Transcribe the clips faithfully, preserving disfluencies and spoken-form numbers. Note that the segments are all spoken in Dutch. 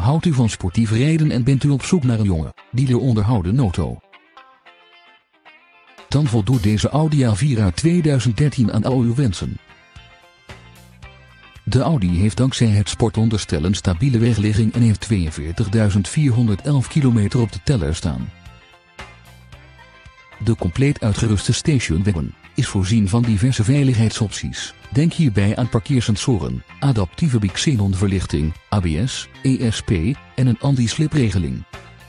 Houdt u van sportief rijden en bent u op zoek naar een jonge, dealer onderhouden auto? Dan voldoet deze Audi A vier uit tweeduizend dertien aan al uw wensen. De Audi heeft dankzij het sportonderstel een stabiele wegligging en heeft tweeënveertigduizend vierhonderdelf kilometer op de teller staan. De compleet uitgeruste stationwagon is voorzien van diverse veiligheidsopties. Denk hierbij aan parkeersensoren, adaptieve bixenonverlichting, A B S, E S P en een anti-slipregeling.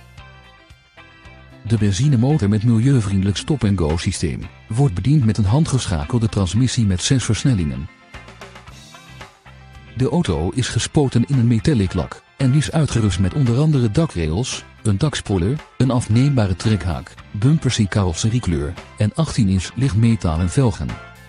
De benzinemotor met milieuvriendelijk stop-and-go systeem wordt bediend met een handgeschakelde transmissie met zes versnellingen. De auto is gespoten in een metallic lak en is uitgerust met onder andere dakrails, een dakspoiler, een afneembare trekhaak, bumpers in carrosseriekleur en achttien inch lichtmetalen velgen.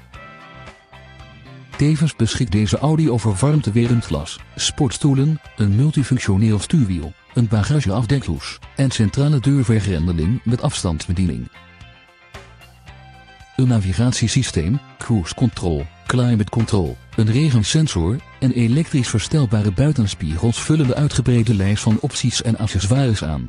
Tevens beschikt deze Audi over warmtewerend glas, sportstoelen, een multifunctioneel stuurwiel, een bagageafdekhoes en centrale deurvergrendeling met afstandsbediening. Een navigatiesysteem, cruise control, climate control, een regensensor en elektrisch verstelbare buitenspiegels vullen de uitgebreide lijst van opties en accessoires aan.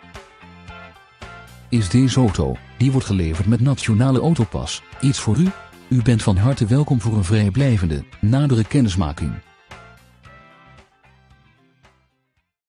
Is deze auto, die wordt geleverd met Nationale Autopas, iets voor u? U bent van harte welkom voor een vrijblijvende, nadere kennismaking.